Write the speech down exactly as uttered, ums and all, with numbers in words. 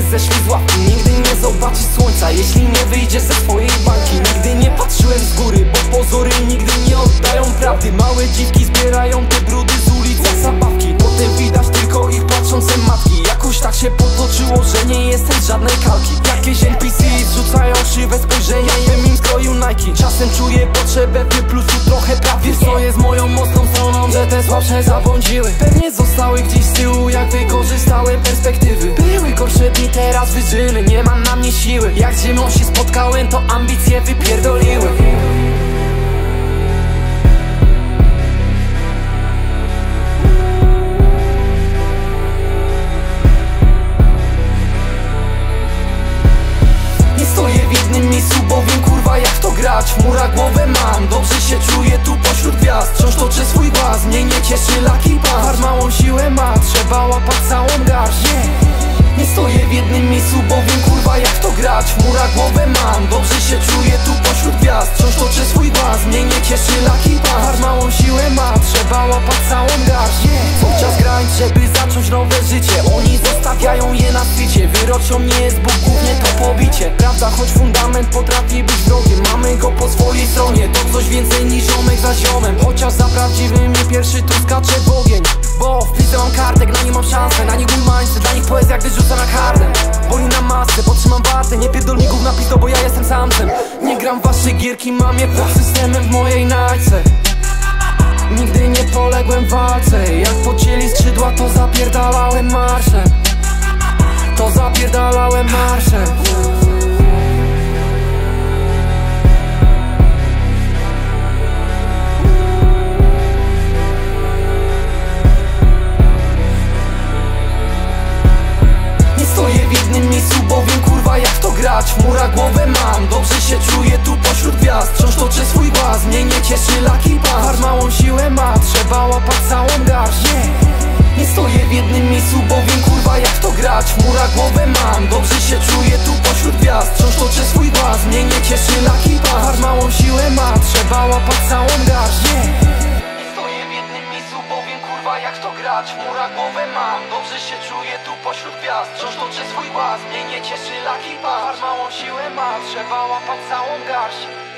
zeszli z ławki. Nigdy nie zobaczysz słońca, jeśli nie wyjdziesz ze swojej bańki. Nigdy nie patrzyłem z góry, bo pozory nigdy nie oddają prawdy. Małe dziwki zbierają te brudy z ulic jak zabawki. Potem widać tylko ich płaczące matki. Jakoś tak się potoczyło, że nie jestem z żadnej kalki. Jakieś N P C zrzucają krzywe spojrzenia, bym im skroił Nike. Czasem czuję potrzebę wyplusu trochę prawdy. Wiesz co jest moją mocną stroną, że te słabsze zabłądziły. Pewnie zostały gdzieś z tyłu, jak wykorzystałem perspektywy. Były gorsze dni, teraz wyżyny, nie mam na mnie siły. Jak z ziemią się spotkałem, to ambicje wypierdoliły. Stoję w jednym miejscu, bo wiem kurwa jak to grać. W murach głowę mam, dobrze się czuję tu pośród gwiazd. Wciąż toczę swój głaz, mnie nie cieszy Lucky Punch. Małą siłę ma, trzeba łapać całą garść. yeah. Nie stoję w jednym miejscu, bo wiem kurwa jak to grać. W murach głowę mam, dobrze się czuję tu pośród gwiazd. Wciąż toczę swój głaz, mnie nie cieszy Lucky Punch. Małą siłę ma, trzeba łapać całą garść. yeah. Czas grać, żeby zacząć nowe życie. Oni zostawiają je na świecie. Wyroczą nie jest Bóg, głównie to pobicie. Prawda, choć fundament potrafi być wrogiem, mamy go po swojej stronie. To coś więcej niż ziomek za ziomem. Chociaż za prawdziwym nie pierwszy tu skacze w ogień. Bo wpisę mam kartek, na nie mam szansę. Na nich mój mindset, dla nich poezja gdy rzuca na kartę. Boli na masę, potrzymam wartę. Nie pierdol mi gówna pizdo, bo ja jestem samcem. Nie gram w wasze gierki, mam je pod systemem w mojej najce. Nigdy nie poległem w walce. Jak pocięli skrzydła, to zapierdalałem marszem. To zapierdalałem marszem. Nie stoję w jednym miejscu, bo wiem kurwa jak to grać. W murach głowę mam, dobrze się czuję tu pośród gwiazd. Wciąż toczę swój głaz, mnie nie cieszy Lucky Punch. Małą siłę ma, trzeba łapać całą garść. yeah. Nie stoję w jednym miejscu, bo wiem kurwa jak to grać. W murach głowę mam, dobrze się czuję tu pośród gwiazd. Wciąż toczę swój głaz, mnie nie cieszy Lucky Punch. Małą siłę ma, trzeba łapać całą garść. yeah. Nie stoję w jednym miejscu, bo wiem kurwa jak to grać. W murach głowę mam, dobrze się czuję tu pośród gwiazd. Wciąż toczę swój głaz, mnie nie cieszy Lucky Punch. Małą siłę ma, trzeba łapać całą garść.